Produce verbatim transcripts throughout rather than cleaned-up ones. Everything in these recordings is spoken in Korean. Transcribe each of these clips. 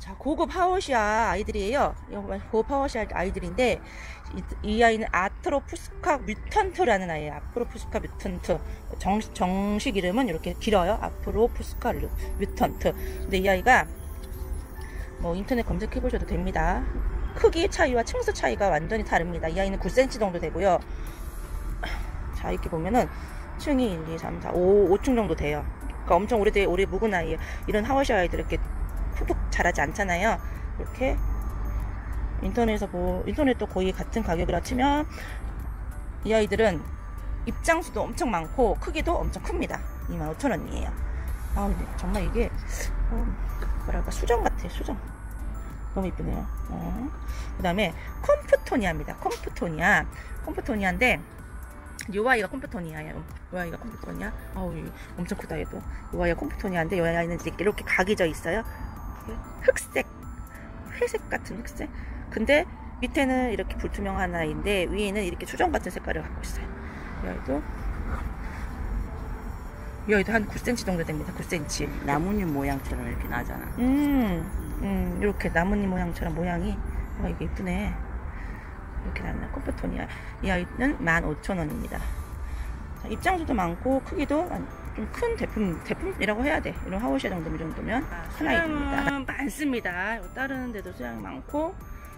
자, 고급 하워시아 아이들이에요. 고급 하워시아 아이들인데 이, 이 아이는 아트로푸스카 뮤턴트라는 아이예요. 아트로푸스카 뮤턴트. 정, 정식 이름은 이렇게 길어요. 아트로푸스카 뮤턴트. 근데 이 아이가 뭐 인터넷 검색해 보셔도 됩니다. 크기 차이와 층수 차이가 완전히 다릅니다. 이 아이는 구 센티미터 정도 되고요. 자, 이렇게 보면은 층이 일, 이, 삼, 사, 오, 오 층 정도 돼요. 그러니까 엄청 오래돼, 오래 묵은 아이예요. 이런 하워시아 아이들 이렇게 푹푹 자라지 않잖아요. 이렇게 인터넷에서 뭐 인터넷도 거의 같은 가격이라 치면 이 아이들은 입장수도 엄청 많고 크기도 엄청 큽니다. 이만 오천 원이에요. 아, 근데 정말 이게 어, 뭐랄까 수정 같아요. 수정. 너무 이쁘네요. 어. 그 다음에 콤프토니아입니다. 콤프토니아. 콤프토니아인데 요 아이가 콤프토니아예요. 요 아이가 콤프토니아. 어우, 엄청 크다 얘도. 요 아이가 콤프토니아인데 요 아이는 이렇게 각이 져 있어요. 흑색, 회색 같은 흑색. 근데 밑에는 이렇게 불투명한 아이인데 위에는 이렇게 수정 같은 색깔을 갖고 있어요. 이 아이도 이 아이도 한 구 센티미터 정도 됩니다. 구 센티미터. 나뭇잎 모양처럼 이렇게 나잖아. 음, 음, 이렇게 나뭇잎 모양처럼 모양이. 아, 이게 이쁘네. 이렇게 나는 콤프토니아. 이 아이는 만 오천 원입니다. 자, 입장수도 많고 크기도 좀 큰 대품, 대품이라고 해야 돼. 이런 하워시아 정도면 정도면 큰 아이입니다. 많습니다. 다른 데도 수량이 많고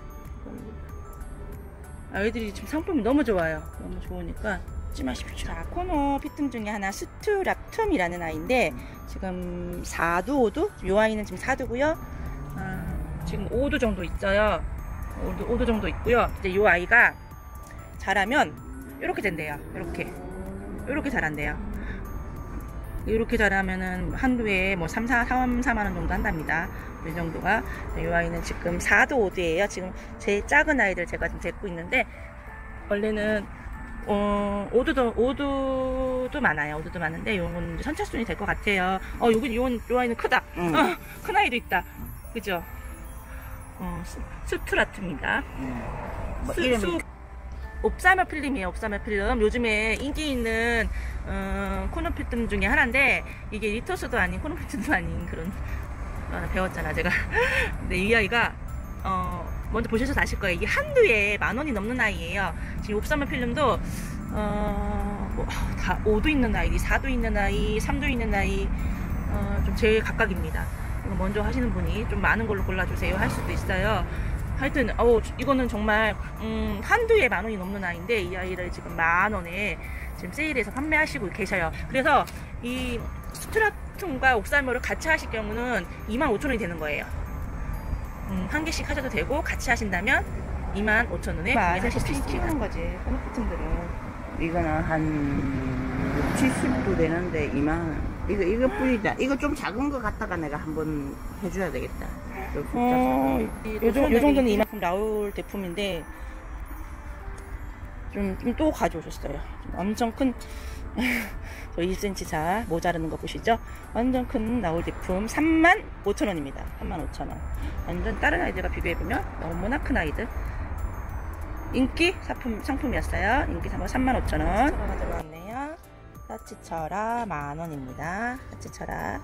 아이들이 지금 상품이 너무 좋아요. 너무 좋으니까 잊지 마십시오. 자, 코노 피튼 중에 하나 스투라툼이라는 아이인데 지금 사 두, 오 두? 이 아이는 지금 사 두고요. 아, 지금 오 두 정도 있어요. 오 두, 오 두 정도 있고요. 이제 이 아이가 자라면 이렇게 된대요. 이렇게 이렇게 자란대요. 이렇게 자라면은 한두에 뭐 삼, 사, 삼, 사만 원 정도 한답니다. 이 정도가. 이 아이는 지금 사 두, 오 두예요. 지금 제일 작은 아이들 제가 지금 데리고 있는데 원래는 어, 오 두도, 오 두도 많아요. 오 두도 많은데 요건 선착순이 될 것 같아요. 어, 요건, 요건, 요 아이는 크다. 응. 어, 큰 아이도 있다. 그죠? 어, 스투라툼입니다. 응. 뭐 수, 이름이 수, 옵사멜 필름이에요. 옵사멜 필름. 요즘에 인기 있는 어, 코노피튼 중에 하나인데 이게 리터스도 아닌 코노피튼도 아닌 그런 어, 배웠잖아 제가. 근데 이 아이가 어, 먼저 보셔서 아실 거예요. 이게 한두에 만 원이 넘는 아이예요. 지금 옵사멜 필름도 어, 뭐, 다 오 두 있는 아이, 사 두 있는 아이, 삼 두 있는 아이 어, 좀 제일 각각입니다. 이거 먼저 하시는 분이 좀 많은 걸로 골라주세요 할 수도 있어요. 하여튼 어 이거는 정말 음, 한두에 만 원이 넘는 아이인데 이 아이를 지금 만 원에 지금 세일해서 판매하시고 계셔요. 그래서 이 스투라툼과 옥살모를 같이 하실 경우는 이만 오천 원이 되는 거예요. 음, 한 개씩 하셔도 되고 같이 하신다면 이만 오천 원에 구매하실 수 있습니다. 키우는 거지 코노피튼들은. 이거는 한 칠십 도 되는데 이만 원. 이거 이거 뿌리자. 이거 좀 작은 거 갖다가 내가 한번 해줘야 되겠다. 어, 요, 정, 요 정도는 이만큼 나올 제품인데 좀 또 가져오셨어요. 좀 엄청 큰 저 일 센티미터 차 모자르는 거 보시죠? 완전 큰 나올 제품 삼만 오천 원입니다. 삼만 오천 원. 완전 다른 아이들과 비교해보면 너무나 큰 아이들. 인기 상품, 상품이었어요. 인기 상품 삼만 오천 원. 차라가 들어왔네요. 사치철아 만 원입니다. 사치철아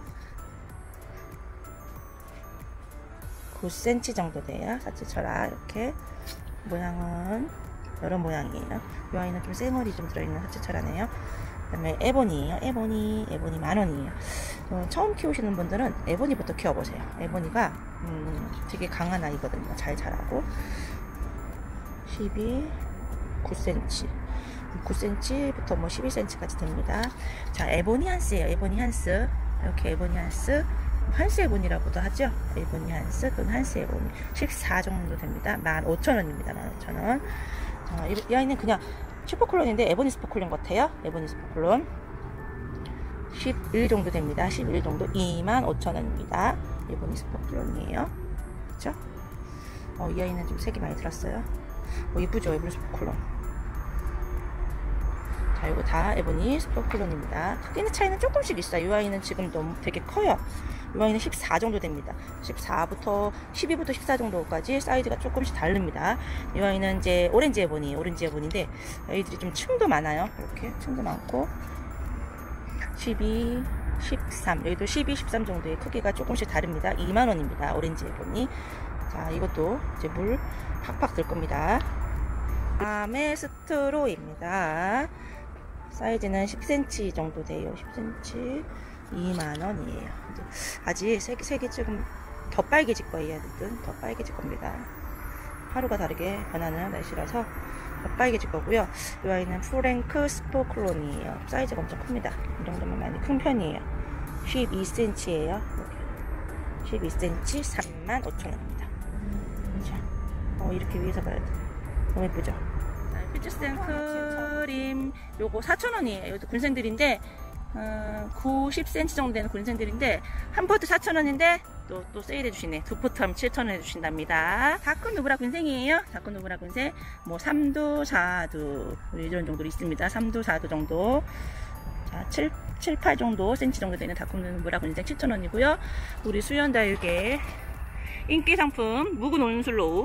구 센티미터 정도 돼요. 사치철아. 이렇게 모양은 이런 모양이에요. 이 아이는 좀 쌩얼이 좀 들어있는 사치철아네요. 그 다음에 에보니에요. 에보니, 에보니 만 원이에요. 어, 처음 키우시는 분들은 에보니부터 키워보세요. 에보니가 음, 되게 강한 아이거든요. 잘 자라고. 십이, 구 센티미터. 구 센티미터부터 뭐 십이 센티미터까지 됩니다. 자, 에보니 한스예요. 에보니 한스. 이렇게 에보니 한스. 한스 에보니라고도 하죠. 에보니 한스 또는 한스 에보니 십사 정도 됩니다. 만 오천 원입니다. 만 오천 원. 자, 이, 이 아이는 그냥 슈퍼클론인데 에보니 스퍼클론 같아요. 에보니 스퍼클론 십일 정도 됩니다. 십일 정도 이만 오천 원입니다. 에보니 스퍼클론이에요. 그렇죠? 어, 이 아이는 좀 색이 많이 들었어요. 어, 이쁘죠? 에보니 스퍼클론. 자, 이거 다 에보니 스퍼클론입니다. 크기는 차이는 조금씩 있어요. 이 아이는 지금 너무 되게 커요. 이 아이는 십사 정도 됩니다. 십사부터 십이부터 십사 정도까지 사이즈가 조금씩 다릅니다. 이 아이는 이제 오렌지 에보니, 오렌지 에보니인데 아이들이 좀 층도 많아요. 이렇게 층도 많고 십이, 십삼, 여기도 십이, 십삼 정도의 크기가 조금씩 다릅니다. 이만 원입니다. 오렌지 앨범이. 자, 이것도 이제 물 팍팍 들 겁니다. 다음에 스트로입니다. 사이즈는 십 센티미터 정도 돼요. 십 센티미터 이만 원이에요. 아직 색이, 색이 조금 더 빨개질 거예요. 얘들은 더 빨개질 겁니다. 하루가 다르게 변하는 날씨라서 더 빨개질 거고요. 이 아이는 프랭크 스포클론이에요. 사이즈가 엄청 큽니다. 이 정도면 많이 큰 편이에요. 십이 센티미터예요. 십이 센티미터 삼만 오천 원입니다. 자, 어, 이렇게 위에서 봐야 돼. 너무 예쁘죠? 퓨처생 크림 요거 사천 원이에요. 이것도 군생들인데 어, 구십 센티미터 정도 되는 군생들인데 한 포트 사천 원인데 또, 또 세일해 주시네. 두 포트 하면 칠천 원 해주신답니다. 다크 누브라 군생이에요. 다크 누브라 군생 뭐 삼 두, 사 두 이런 정도 있습니다. 삼 두, 사 두 정도. 자, 칠, 칠, 팔 정도 센치 정도 되는 다크 누브라 군생 칠천 원이고요. 우리 수연다육의 인기 상품 묵은 온슬로우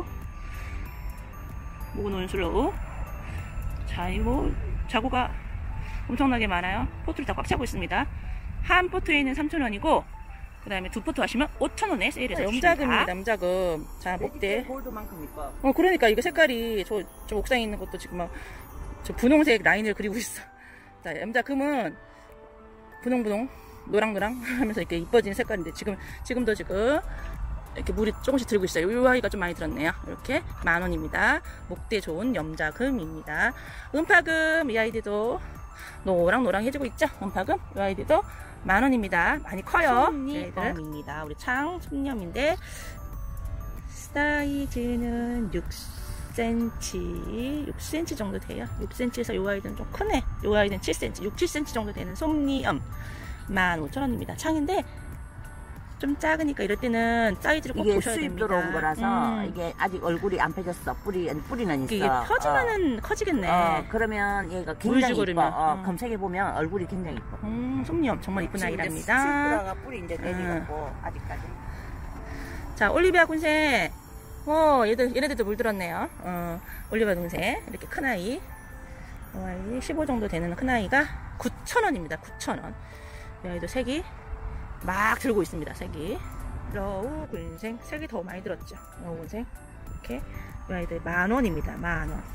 묵은 온슬로우. 자, 이거 자구가 엄청나게 많아요. 포트를 다 꽉 차고 있습니다. 한 포트에는 삼천 원이고 그 다음에 두 포트 하시면 오천 원에 세일해서 염자금입니다. 염자금. 자, 목대. 골드만큼 이뻐. 어, 그러니까 이거 색깔이 저, 저 옥상에 있는 것도 지금 막 저 분홍색 라인을 그리고 있어. 자, 염자금은 분홍분홍 노랑노랑 하면서 이렇게 이뻐지는 색깔인데 지금 지금도 지금 이렇게 물이 조금씩 들고 있어요. 이 아이가 좀 많이 들었네요. 이렇게 만 원입니다. 목대 좋은 염자금입니다. 은파금 이 아이들도 노랑노랑 해주고 있죠. 은파금 이 아이들도 만 원입니다. 많이 커요. 솜니엄입니다. 우리 창 솜니엄인데 사이즈는 육 센티미터 육 센티미터 정도 돼요. 육 센티미터에서 이 아이들은 좀 크네. 이 아이들은 칠 센티미터 육, 칠 센티미터 정도 되는 솜니엄 만 오천 원입니다. 창인데 좀 작으니까 이럴 때는 사이즈를 꼭 보셔야 됩니다. 이게 수입 들어온 거라서 음. 이게 아직 얼굴이 안 펴졌어. 뿌리, 뿌리는 있어. 이게 펴지면은 어. 커지겠네. 어, 그러면 얘가 굉장히 이뻐. 어, 음. 검색해 보면 얼굴이 굉장히 이뻐. 음, 솜니엄 정말 이쁜 아이랍니다. 수입 들어가 뿌리 이제 내리갖고 음. 아직까지. 자, 올리비아 군생. 어, 얘들 얘네들도 물들었네요. 어, 올리비아 군생 이렇게 큰 아이. 어, 아이 십오 정도 되는 큰 아이가 구천 원입니다. 구천 원. 이 아이도 색이 막 들고 있습니다. 색이 러우 군생 색이 더 많이 들었죠. 러우 군생 이렇게 이 아이들 만 원입니다. 만 원.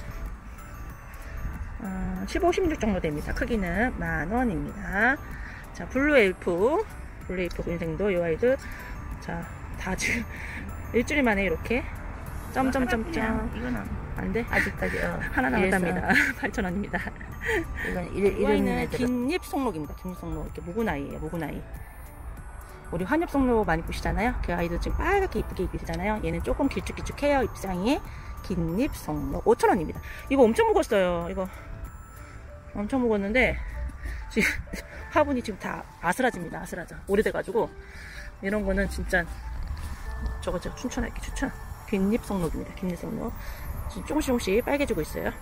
어, 십오, 십육 정도 됩니다. 크기는 만 원입니다. 자, 블루 엘프 블루 엘프 군생도 이 아이들 자, 다 지금 일주일 만에 이렇게 점점점점 이거는 안 돼? 아직까지 어. 하나 남았답니다. 팔천 원입니다. 이건 이런, 이 아이는 애들은 긴잎 송록입니다. 긴잎 송록 이렇게 묵은 아이예요. 묵은 아이. 우리 환엽 송록 많이 보시잖아요. 그 아이도 지금 빨갛게 이쁘게 입히잖아요. 얘는 조금 길쭉길쭉해요. 입장이 긴잎 송록 오천 원입니다. 이거 엄청 묵었어요. 이거 엄청 묵었는데 지금 화분이 지금 다 아스라집니다. 아스라져. 오래돼가지고 이런 거는 진짜 저거 제가 추천할게. 추천. 긴잎 송록입니다. 긴잎 송록. 지금 조금씩 조금씩 빨개지고 있어요.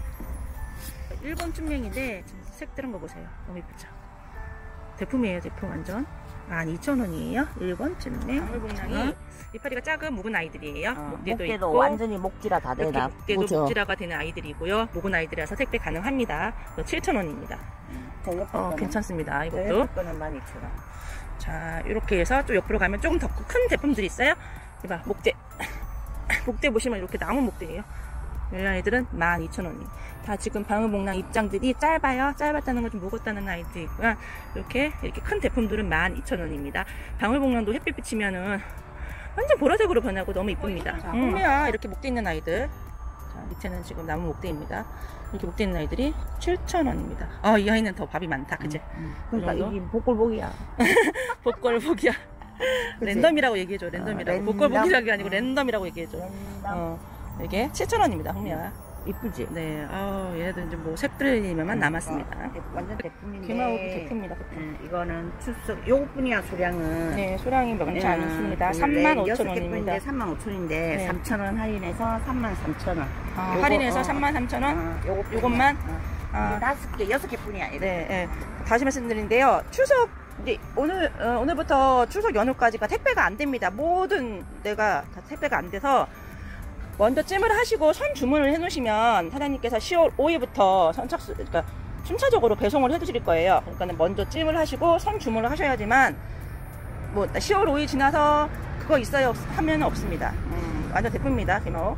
일본 쭝랭인데 색 들은 거 보세요. 너무 이쁘죠? 대품이에요. 대품 완전. 만 이천 원이에요. 일본 쭝랭. 방울복랑이 이파리가 작은 묵은 아이들이에요. 어, 목대도, 목대도 있고 완전히 목질화 다 되나. 목대도 그죠? 목질화가 되는 아이들이고요. 묵은 아이들이라서 택배 가능합니다. 칠천 원입니다. 어, 괜찮습니다. 이것도. 거는 만 이천 원. 자, 이렇게 해서 또 옆으로 가면 조금 더 큰 제품들이 있어요. 이봐, 목대. 목대 보시면 이렇게 나무 목대예요. 이 아이들은 만 이천 원이에요. 다 지금 방울복랑 입장들이 짧아요. 짧았다는 건 좀 묵었다는 아이들이고요. 이렇게 이렇게 큰 제품들은 만 이천 원입니다. 방울복랑도 햇빛 비치면은 완전 보라색으로 변하고 너무 이쁩니다. 자, 홍매화 이렇게 목대 있는 아이들. 자, 밑에는 지금 나무 목대입니다. 이렇게 목대 있는 아이들이 칠천 원입니다. 아, 이 아이는 더 밥이 많다. 그치? 음, 음. 그러니까 이게 복골복이야. 복골복이야. 랜덤이라고 얘기해줘. 랜덤이라고. 어, 랜덤. 복골복이라고 아니고 랜덤이라고 얘기해줘. 랜덤. 어, 이게 칠천 원입니다. 홍매화. 이쁘지? 네, 아, 얘네들 이제 뭐 색들이면 남았습니다. 어, 완전 제품인데. 귀마오비 제품입니다. 음, 이거는 출석 요것뿐이야 소량은. 네, 소량이 많지 음, 않습니다. 그 삼만 네, 오천 여섯 원입니다. 개뿐인데 삼만 오천 원인데 네. 삼천 원 할인해서 삼만 삼천 원. 아, 요거, 할인해서 어, 삼만 삼천 원? 어, 요거 요것만? 어. 아. 이게 다섯 개, 여섯 개뿐이야. 이거. 네, 네. 다시 말씀드리는데요. 추석, 이제 오늘, 어, 오늘부터 추석 연휴까지가 택배가 안 됩니다. 모든 데가 다 택배가 안 돼서 먼저 찜을 하시고 선 주문을 해 놓으시면 사장님께서 시월 오일부터 선착순, 그러니까 순차적으로 배송을 해드릴 거예요. 그러니까 먼저 찜을 하시고 선 주문을 하셔야지만 뭐 시월 오일 지나서 그거 있어요 하면 없습니다. 음, 완전 대품입니다. 김어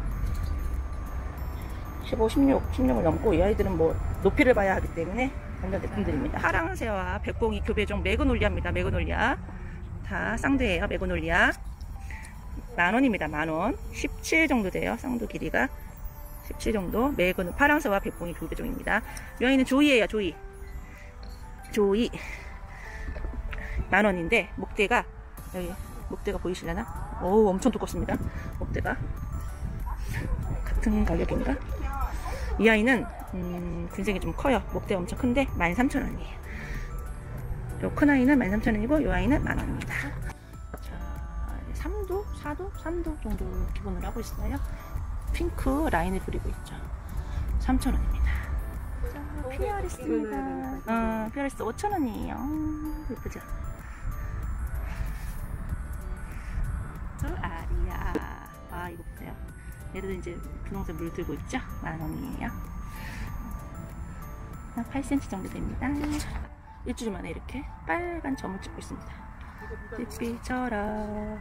십오, 십육, 십육을 넘고 이 아이들은 뭐 높이를 봐야 하기 때문에 완전 대품들입니다. 파랑새와 백봉이 교배종 매그놀리아입니다. 매그놀리아 다 쌍두예요. 매그놀리아 만원입니다. 만원 십칠 정도 돼요. 쌍두 길이가 십칠 정도. 매그는 파랑새와 백봉이 교배종입니다. 이 아이는 조이예요. 조이 조이 만원인데 목대가 여기 목대가 보이시려나? 오 엄청 두껍습니다. 목대가 같은 가격인가? 이 아이는 음, 군생이 좀 커요. 목대가 엄청 큰데 만 삼천 원이에요 요 큰 아이는 만 삼천 원이고 요 아이는 만원입니다. 자, 삼 두, 사 두, 삼 두 정도 기본으로 하고 있어요. 핑크 라인을 그리고 있죠. 삼천 원입니다. 자, 피어리스입니다. 어, 피어리스 오천 원이에요. 예쁘죠? 저 아리아. 아, 이거 보세요. 얘들은 이제 분홍색 물 들고 있죠? 만 원이에요. 팔 센티미터 정도 됩니다. 일주일 만에 이렇게 빨간 점을 찍고 있습니다. 삐삐쳐라.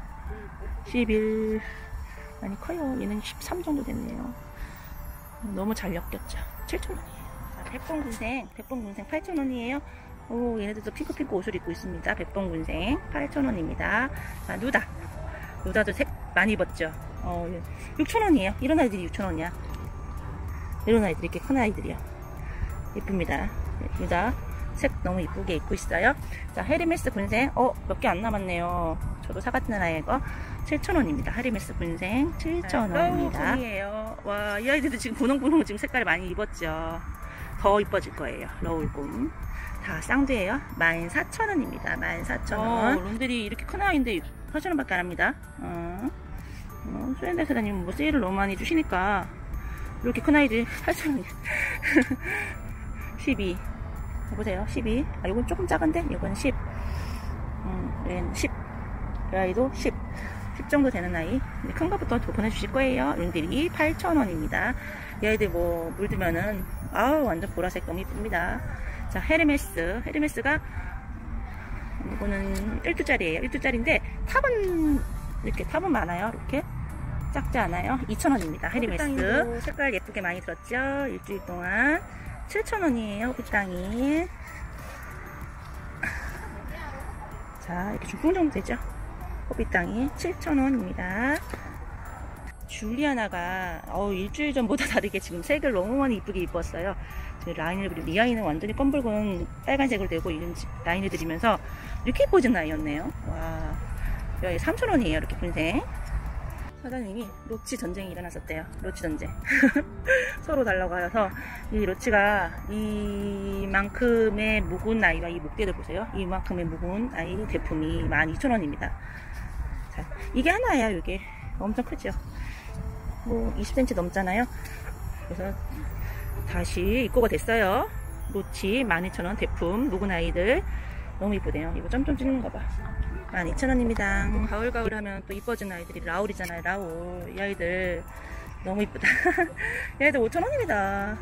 십일. 많이 커요. 얘는 십삼 정도 됐네요. 너무 잘 엮였죠? 칠천 원이에요. 백봉군생. 백봉군생 팔천 원이에요. 오, 얘네들도 핑크핑크 옷을 입고 있습니다. 백봉군생 팔천 원입니다. 자, 누다. 누다도 색 많이 입었죠? 어, 육천 원이에요. 이런 아이들이 육천 원이야. 이런 아이들, 이렇게 큰 아이들이요. 예쁩니다. 누다. 색 너무 이쁘게 입고 있어요. 자, 헤르메스 군생. 어, 몇 개 안 남았네요. 저도 사갔는 아이고. 칠천 원입니다. 헤르메스 군생 칠천 원입니다. 러울곰이에요. 와, 이 아이들도 지금 분홍분홍 지금 색깔을 많이 입었죠. 더 이뻐질 거예요. 러울곰. 다 쌍두예요. 만 사천 원입니다. 만 사천 원. 어, 롱들이 이렇게 큰 아이인데 팔천 원밖에 안 합니다. 어, 어, 수엔다 사장님 뭐 세일을 너무 많이 주시니까 이렇게 큰 아이들 팔천 원. 십이. 보세요. 십이. 아, 이건 조금 작은데 이건 십. 음, 얘는 십. 이 아이도 십. 십 정도 되는 아이. 큰 것부터 더 보내주실 거예요. 롱들이 팔천 원입니다. 이 아이들 뭐 물들면은 아우 완전 보라색 너무 이쁩니다. 자, 헤르메스. 헤르메스가 이거는 일 두짜리예요. 일 두짜리인데 탑은 이렇게 탑은 많아요. 이렇게 작지 않아요. 이천 원입니다. 헤르메스. 색깔 예쁘게 많이 들었죠. 일주일 동안 칠천 원이에요. 호빗땅이. 자, 이렇게 중풍 정도 되죠. 호빗땅이 칠천 원입니다. 줄리아나가 어 일주일 전보다 다르게 지금 색을 너무 많이 이쁘게 입었어요. 라인을 그리고 이 아이는 완전히 검붉은 빨간색으로 되고 이런 라인을 들이면서 이렇게 예뻐진 아이였네요. 와, 여기 삼천 원이에요. 이렇게 분생. 사장님이 로치 전쟁이 일어났었대요. 로치 전쟁. 서로 달라고 하여서 이 로치가 이만큼의 묵은 아이와 이 목대들 보세요. 이만큼의 묵은 아이 제품이 만 이천 원입니다. 자, 이게 하나예요. 이게 엄청 크죠. 뭐 이십 센티미터 넘잖아요. 그래서 다시 입고가 됐어요. 로치 만 이천 원 대품 묵은 아이들 너무 이쁘네요. 이거 점점 찍는 거 봐. 만 이천 원입니다. 가을 가을 하면 또 이뻐지는 아이들이 라울이잖아요. 라울. 이 아이들 너무 이쁘다. 이 아이들 오천 원입니다.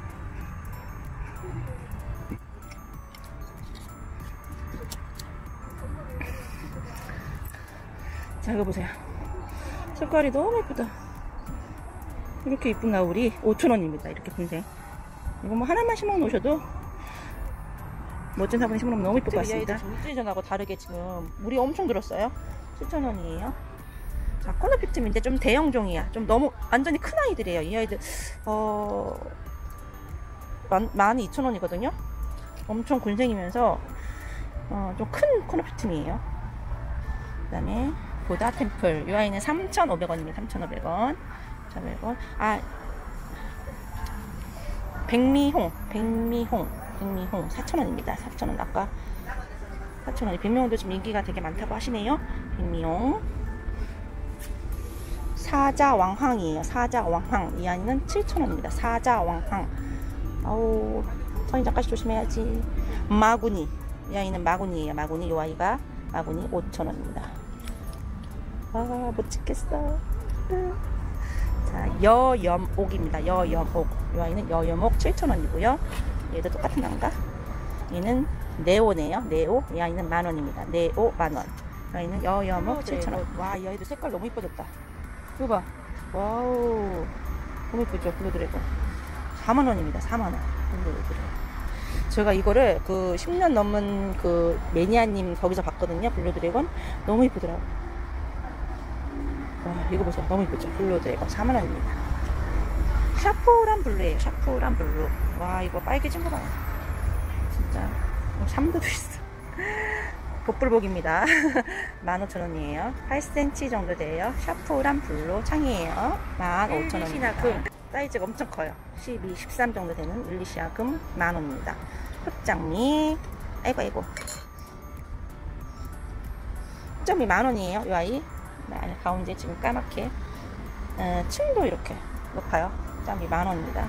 자, 이거 보세요. 색깔이 너무 이쁘다. 이렇게 이쁜 라울이 오천 원입니다. 이렇게 분생. 이거 뭐 하나만 심어 놓으셔도 멋진 사분이 심으면 너무 이쁠 것 같습니다. 일주일 전하고 다르게 지금 물이 엄청 들었어요. 칠천 원이에요. 자, 코너피트인데 좀 대형종이야. 좀 너무 완전히 큰 아이들이에요. 이 아이들 어 만 이천 원이거든요. 엄청 군생이면서 어, 좀 큰 코너피트이에요. 그 다음에 보다 템플. 이 아이는 삼천오백 원입니다. 삼천오백 원. 삼천오백 원. 아, 백미홍. 백미홍. 백미홍 사천 원입니다. 사천 원. 아까 사천 원이. 백미홍도 지금 인기가 되게 많다고 하시네요. 백미홍. 사자왕항이에요. 사자왕항. 이 아이는 칠천 원입니다. 사자왕항. 아우, 선인 잠깐씩 조심해야지. 마구니. 이 아이는 마구니예요. 마구니. 이 아이가 마구니 오천 원입니다. 아, 못 찍겠어. 자, 여염옥입니다. 여염옥. 이 아이는 여염옥 칠천 원이고요. 얘도 똑같은 건가? 얘는 네오네요. 네오. 이 아이는 만원입니다. 네오 만원. 이 아이는 여여목 칠천원. 와, 이 아이도 색깔 너무 이뻐졌다. 이거 봐. 와우. 너무 이쁘죠? 블루드래곤. 사만원입니다. 사만원. 블루드래곤. 제가 이거를 그 십 년 넘은 그 매니아님 거기서 봤거든요. 블루드래곤. 너무 이쁘더라고. 와, 이거 보세요. 너무 이쁘죠? 블루드래곤. 사만원입니다. 샤프란 블루예요. 샤프란 블루. 와, 이거 빨개진 거 봐요. 진짜. 삼 도도 있어. 복불복입니다. 만 오천 원이에요. 팔 센티미터 정도 돼요. 샤프란 블루 창이에요. 만 오천 원입니다. 사이즈가 엄청 커요. 십이, 십삼 정도 되는 일리시아 금 만 원입니다. 흑장미. 아이고, 아이고. 흑장미 만 원이에요. 이 아이. 아니, 가운데 지금 까맣게. 어, 층도 이렇게 높아요. 흑장미 만 원입니다.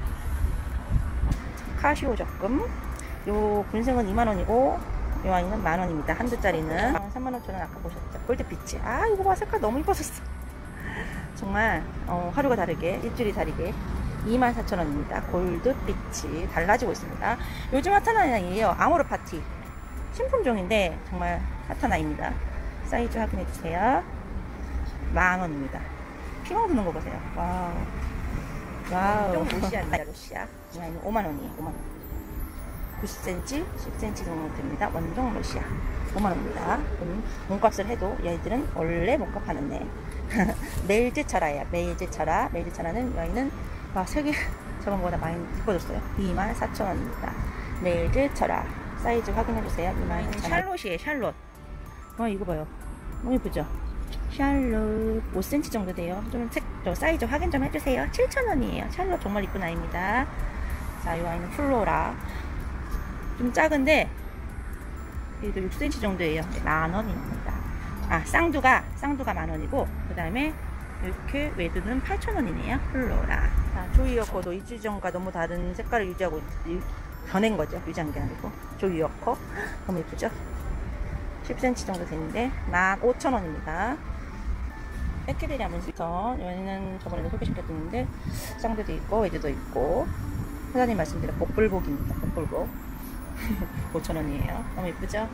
카시오 적금. 요 군생은 이만 원이고, 요 아이는 만 원입니다. 한두 짜리는. 삼만 오천 원 아까 보셨죠? 골드빛이. 아, 이거 봐. 색깔 너무 이뻐졌어. 정말 어, 하루가 다르게 일주일이 다르게 이만 사천 원입니다. 골드빛이 달라지고 있습니다. 요즘 핫한 아이예요. 아모르 파티 신품종인데 정말 핫한 아이입니다. 사이즈 확인해 주세요. 만 원입니다. 피멍 드는 거 보세요. 와우. 와우. 로시아입니다. 로시아. 이 아이는 오만 원이에요. 오만 원. 구 센티미터, 십 센티미터 정도 됩니다. 원종 로시아. 오만 원입니다. 음, 몸값을 해도 이 아이들은 원래 몸값 하는데 메일즈 철화예요. 메일즈 철화. 메일즈 철화는 이 아이는 와, 색이 저번보다 많이 이뻐졌어요. 이만 사천 원입니다. 메일즈 철화. 사이즈 확인해주세요. 이만 사천 원. 샬롯이에요. 샬롯. 와, 이거 봐요. 너무 이쁘죠? 샬롯 오 센티미터 정도 돼요. 좀 색, 저 사이즈 확인 좀 해주세요. 칠천 원이에요. 샬롯 정말 이쁜 아이입니다. 자, 이 아이는 플로라. 좀 작은데 얘도 육 센티미터 정도예요. 만 원입니다. 아, 쌍두가 쌍두가 만 원이고, 그 다음에 이렇게 외두는 팔천 원이네요. 플로라. 자, 조이어코도 이주 전과 너무 다른 색깔을 유지하고 있, 변한 거죠. 유지한 게 아니고. 조이어코 너무 예쁘죠? 십 센티미터 정도 되는데 만 오천 원입니다. 에케베리아 문스터. 여기는 저번에도 소개시켜드렸는데 쌍두도 있고 외두도 있고, 사장님 말씀대로 복불복입니다. 복불복. 오천 원이에요. 너무 예쁘죠?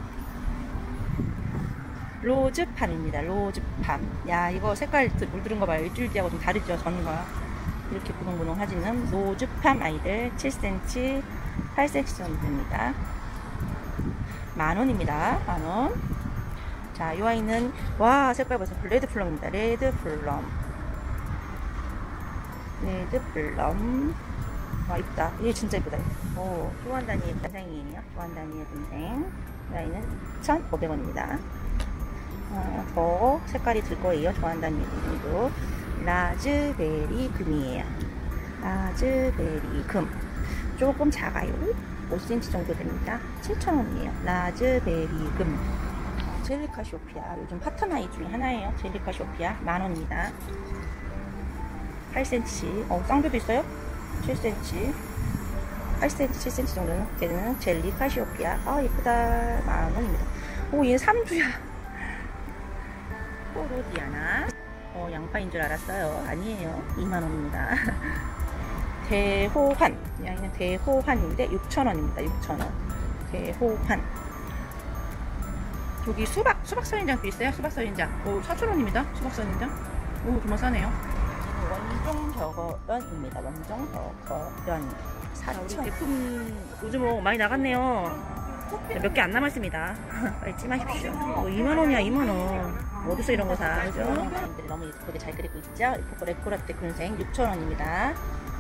로즈팜입니다. 로즈팜. 야, 이거 색깔 물들은 거 봐요. 일주일 뒤하고 좀 다르죠? 전과 이렇게 분홍분홍 하지는 로즈팜 아이들 칠 센티미터, 팔 센티미터 정도 됩니다. 만 원입니다. 만 원. 자, 이 아이는 와, 색깔 보세요. 레드 플럼입니다. 레드 플럼. 레드 플럼. 와, 이쁘다. 얘 진짜 이쁘다. 오, 조한다니의 동생이에요. 조한다니의 동생. 이 아이는 이천오백 원입니다. 어, 더 색깔이 들 거예요. 조한다니의 동생도. 라즈베리 금이에요. 라즈베리 금. 조금 작아요. 오 센티미터 정도 됩니다. 칠천 원이에요. 라즈베리 금. 젤리카시오피아. 요즘 핫한 아이 중에 하나예요. 젤리카시오피아. 만 원입니다. 팔 센티미터. 어, 쌍두도 있어요? 칠 센티미터, 팔 센티미터, 칠 센티미터 정도는 되는 젤리 카시오피아. 아, 예쁘다. 만 원입니다. 오, 얘 삼주야. 포로디아나. 어, 양파인 줄 알았어요. 아니에요. 이만 원입니다. 대호환. 이 아이는 대호환인데 육천 원입니다. 육천 원. 대호환. 저기 수박, 수박 선인장도 있어요. 수박 선인장. 오, 사천 원입니다. 수박 선인장. 오, 정말 싸네요. 원종 벽어연입니다. 원종 벽어연. 사천. 우리 제품 요즘 뭐 많이 나갔네요. 몇 개 안 남았습니다. 빨리 찜하십시오. 뭐 이만 원이야, 이만 원. 어디서 이런 거 사, 그죠? 사람들이 너무 예쁘게 잘 그리고 있죠? 레코라떼 군생 육천 원입니다.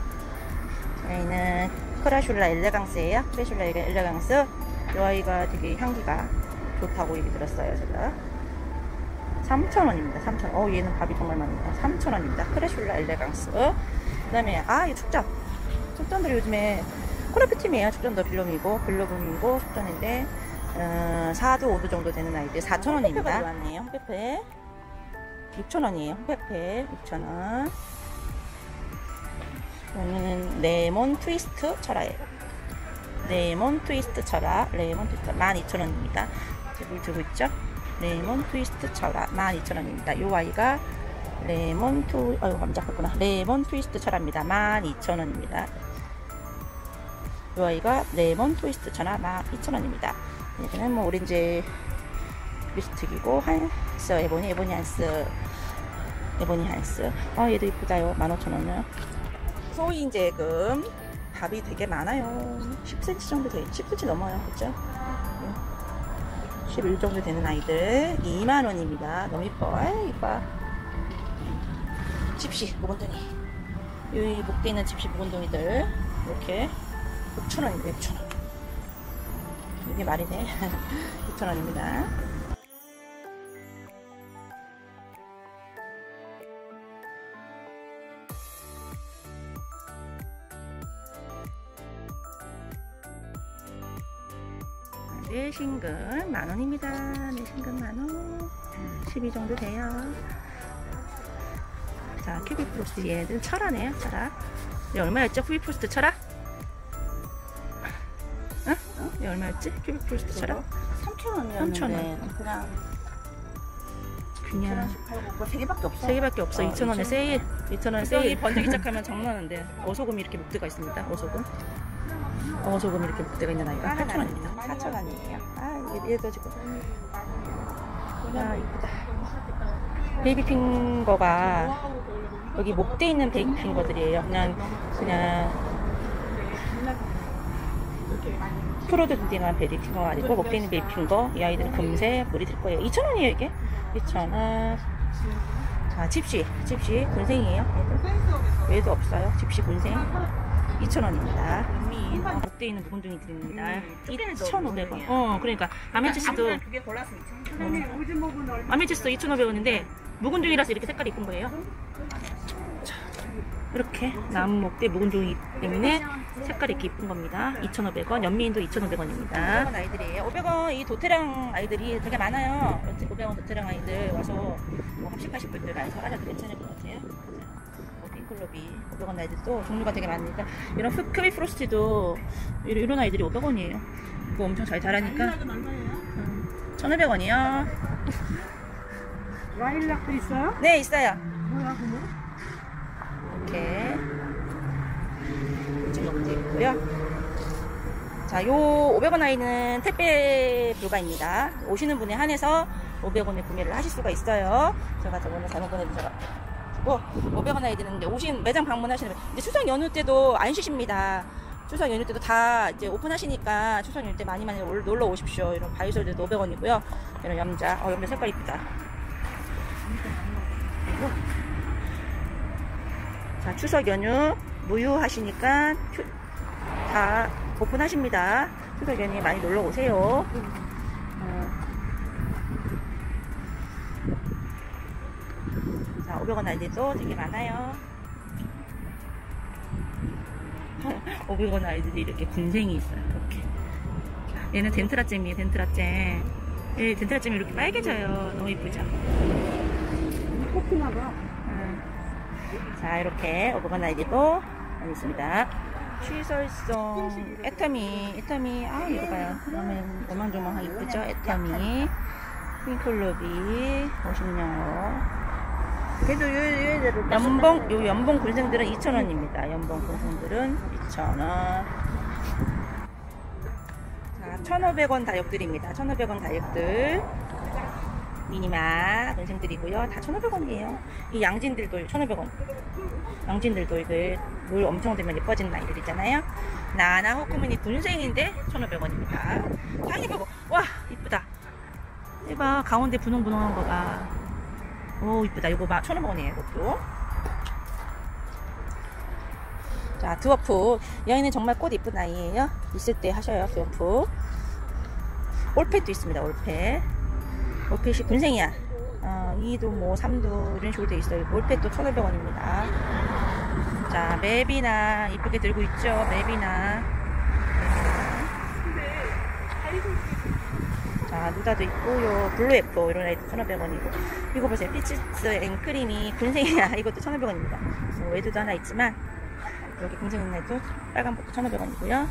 저희는 크라슐라 엘레강스예요. 크라슐라 엘레강스. 이 아이가 되게 향기가 좋다고 얘기 들었어요, 제가. 삼천 원입니다. 삼천 원. 어, 얘는 밥이 정말 많습니다. 삼천 원입니다. 크레슐라 엘레강스. 그 다음에, 아, 이 축전. 축전들이 요즘에 코라피 팀이에요. 축전도 빌lum이고, 빌lum이고, 축전인데, 어, 사 도, 오 도 정도 되는 아이들. 사천 원입니다. 왔네요. 홍페페. 육천 원이에요. 홍페페. 육천 원. 여기는 레몬 트위스트 철화예요. 레몬 트위스트 철화. 레몬 트위스트. 만 이천 원입니다. 물 들고 있죠? 레몬 트위스트 철화 만 이천 원입니다. 요 아이가 레몬 투 아유 깜짝했구나. 레몬 트위스트 철화입니다. 만 이천 원입니다. 이 아이가 레몬 트위스트 천하 막 이천 원입니다. 얘는 뭐 오렌지 립스틱이고 한스 에보니 에보니 한스 에보니 한스. 아 얘도 이쁘다요. 만 오천 원은. 소인제금 밥이 되게 많아요. 십 센티미터 정도 돼. 십 센티미터 넘어요. 그죠? 십일 정도 되는 아이들 이만 원입니다. 너무 이뻐. 아이 이뻐. 집시 묵은둥이. 여기 목대 있는 집시 묵은둥이들 이렇게 육천 원입니다. 육천 원. 이게 말이네. 육천 원입니다. 내신금 만원입니다. 내신금 만원. 십이 정도 돼요. 자, 큐빅프로스트 얘네들 철화네요. 철화. 얘 얼마였죠? 큐빅프로스트 철화? 어? 어? 얘 얼마였지? 큐빅프로스트 철화? 삼천 원이었는데 삼천 원. 그냥 그냥 팔고 세 개밖에 없어. 세 개밖에 없어. 어, 이천 원에 이천 원. 세일. 이천 원에 세일. 번지기 시작하면 장난인데. 어소금이 이렇게 목대가 있습니다. 어소금. 어소금이 이렇게 목대가 있는 아이가 팔천 원입니다. 사천 원이에요. 아, 얘도 지금. 아, 이쁘다. 베이비핑거가 여기 목대 있는 베이비핑거들이에요. 그냥, 그냥. 프로듀싱한 베이비핑거가 아니고 목대 있는 베이비핑거. 이 아이들은 금세 물이 들 거예요. 이천 원이에요, 이게. 이천 원. 자, 집시. 집시. 군생이에요. 얘도. 얘도 없어요. 집시 군생. 이천 원입니다. 어, 목대 있는 묵은둥이 드립니다. 이천오백 원. 어, 그러니까 아메치스도 어. 아메치스도 이천오백 원인데 묵은둥이라서 이렇게 색깔이 이쁜 거예요. 자, 이렇게 나무 목대 묵은둥이기 때문에 색깔이 이렇게 이쁜 겁니다. 이천오백 원. 연미인도 이천오백 원입니다. 오백 원 아이들이에요. 오백 원 이 도테랑 아이들이 되게 많아요. 오백 원 도테랑 아이들 와서 뭐 합식하실 분들 많이 사가셔도 괜찮을 것 같아요. 핑클럽이 오백 원 아이들도 종류가 되게 많으니까 이런 흡크비 프로스티도 이런, 이런 아이들이 오백 원이에요. 이거 엄청 잘 자라니까 음, 천오백 원이요. 라일락도 있어요? 네, 있어요. 뭐야 그거? 이렇게 이쪽 것도 있고요. 자, 요 오백 원 아이는 택배 불가입니다. 오시는 분에 한해서 오백 원에 구매를 하실 수가 있어요. 제가 저번에 잘못 보내드려서 오백 원 아이들은 이제 오신 매장 방문하시는 이제 추석 연휴 때도 안 쉬십니다. 추석 연휴 때도 다 이제 오픈하시니까 추석 연휴 때 많이 많이 놀러 오십시오. 이런 바이솔들도 오백 원이고요. 이런 염자, 어 염자 색깔 이쁘다. 그리고 자, 추석 연휴 무휴하시니까 휴, 다 오픈하십니다. 추석 연휴에 많이 놀러 오세요. 오백 원 아이들도 되게 많아요. 오백 원 아이들이 이렇게 군생이 있어요. 이렇게. 얘는 덴트라잼이에요. 덴트라잼. 예, 덴트라잼이 이렇게 빨개져요. 너무 이쁘죠? 코피나봐. 음. 자, 이렇게 오백 원 아이들도 많이 있습니다. 취설성 애터미, 애터미, 아 이거 봐요. 너무 오망조망하게 이쁘죠? 애터미, 핑클로비, 오십 년호. 그래도 요, 요, 연봉, 요 연봉 군생들은 이천 원입니다. 연봉 군생들은 이천 원. 자, 천오백 원 다육들입니다. 천오백 원 다육들. 미니마 군생들이고요. 다 천오백 원이에요. 이 양진들도 천오백 원. 양진들도 이게 물 엄청 되면 예뻐지는 아이들이잖아요. 나나 호크미니 군생인데 천오백 원입니다. 향이 보고, 와, 이쁘다. 이봐, 가운데 분홍분홍한 거 봐. 오, 이쁘다. 이거 막 천오백 원이에요. 이것도. 자, 드워프. 이 아이는 정말 꽃 이쁜 아이예요. 있을 때 하셔요. 드워프. 올펫도 있습니다. 올펫. 올펫이 군생이야. 어, 이도 뭐 삼도 이런 식으로 되어 있어요. 올펫도 천오백 원입니다. 자, 맵이나 이쁘게 들고 있죠. 맵이나. 자, 누다도 있고요. 블루에프 이런 아이도 천오백 원이고. 이거 보세요. 피치스 앵크림이 군생이야. 이것도 천오백 원입니다. 외두도 하나 있지만 여기 군생 있는 애도 빨간색도 천오백 원이고요.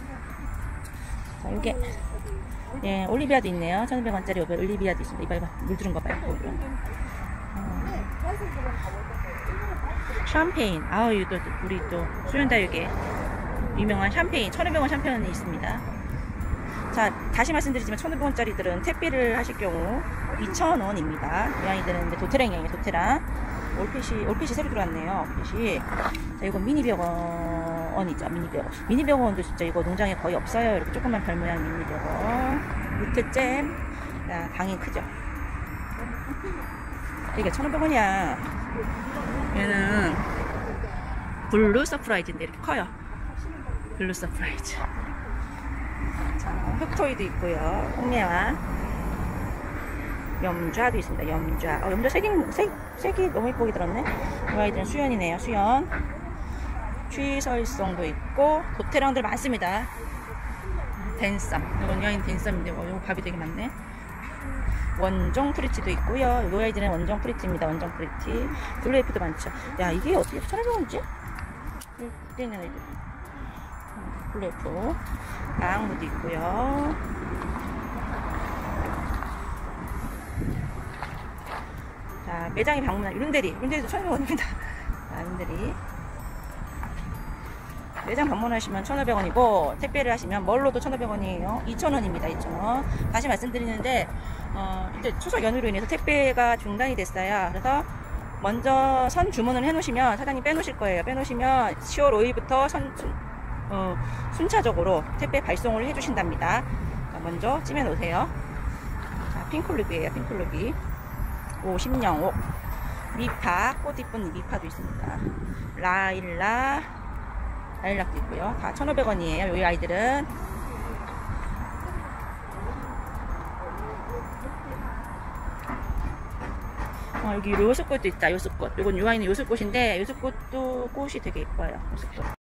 자, 이게 예, 올리비아도 있네요. 천오백 원짜리 올리비아도 있습니다. 이봐, 이봐. 물 들은 거 봐요. 어. 샴페인. 아우, 이거 또 우리 또 수련다육에 유명한 샴페인 천오백 원 샴페인이 있습니다. 자, 다시 말씀드리지만 천오백 원짜리들은 택배를 하실 경우 이천 원입니다. 이 아이들은 도테랑이에요. 도테랑. 올핏이, 올핏이 새로 들어왔네요. 올핏이. 자, 이건 미니 벽원이죠. 미니 벽원. 미니 벽원도 진짜 이거 농장에 거의 없어요. 이렇게 조그만 별 모양 미니 벽원. 루트 잼. 야, 당이 크죠. 이게 천오백 원이야. 얘는 블루 서프라이즈인데 이렇게 커요. 블루 서프라이즈. 자, 흑토이도 있고요. 홍례와 염좌도 있습니다. 염좌. 어, 염좌 색이, 색, 색이 너무 예쁘게 들었네. 이 아이들은 수연이네요. 수연. 취설성도 있고 도테랑들 많습니다. 댄썸. 이건 여인 댄썸인데 어, 이거 밥이 되게 많네. 원종 프리티도 있고요. 이 아이들은 원종 프리티입니다. 원종 프리티. 블루에프도 많죠. 야, 이게 어떻게 천오백 원이지? 이때 있는 애들. 블루에프. 앙무도 있고요. 자, 매장에 방문한 룬데리. 룬데리도 천오백 원입니다. 자, 룬데리. 매장 방문하시면 천오백 원이고 택배를 하시면 멀로도 천오백 원이에요. 이천 원입니다. 이천 원. 다시 말씀드리는데 어, 이제 추석 연휴로 인해서 택배가 중단이 됐어요. 그래서 먼저 선 주문을 해 놓으시면 사장님 빼놓으실 거예요. 빼놓으시면 시월 오일부터 선, 어, 순차적으로 택배 발송을 해 주신답니다. 자, 먼저 찜해 놓으세요. 자, 핑클루비에요. 핑클루비. 오십영옥. 미파. 꽃 이쁜 미파도 있습니다. 라일라. 라일락도 있고요. 다 천오백 원이에요. 이 아이들은. 어, 여기 요술꽃도 있다. 요술꽃. 이건 이 아이는 요술꽃인데 요술꽃도 꽃이 되게 예뻐요. 요술꽃.